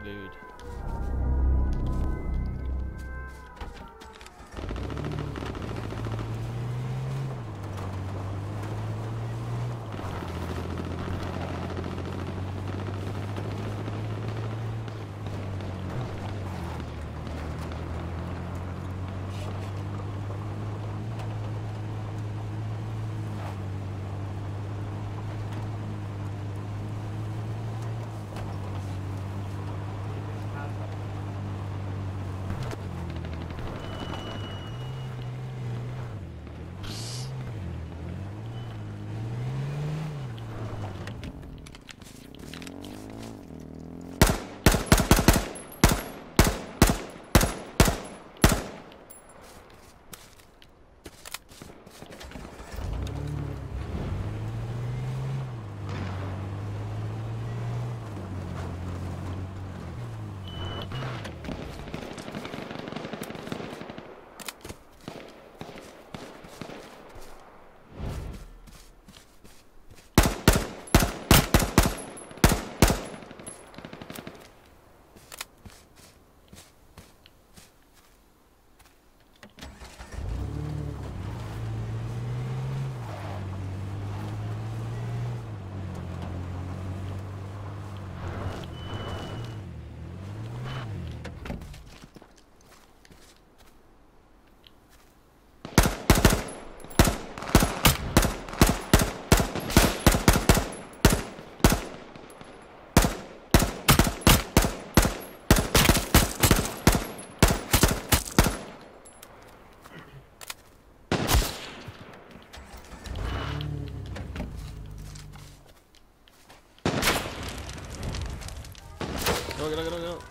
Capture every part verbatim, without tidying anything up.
Good. Go, go, go, go, go.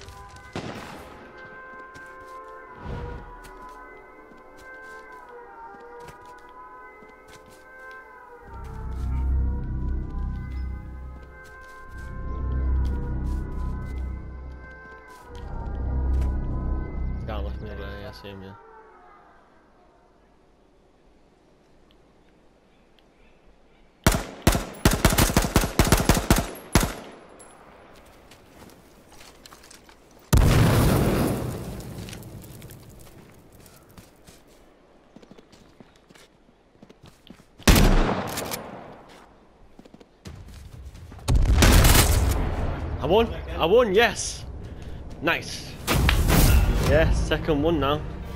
Guy left me over there, yeah, I see him, yeah. I won! I won, yes! Nice! Yeah, second one now.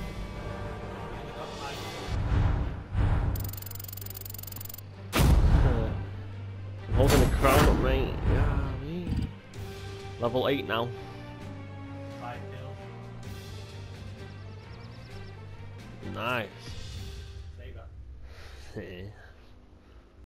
I'm holding the crown up, mate. Yeah, mate. Level eight now. Five kills. Nice. Save that. Yeah.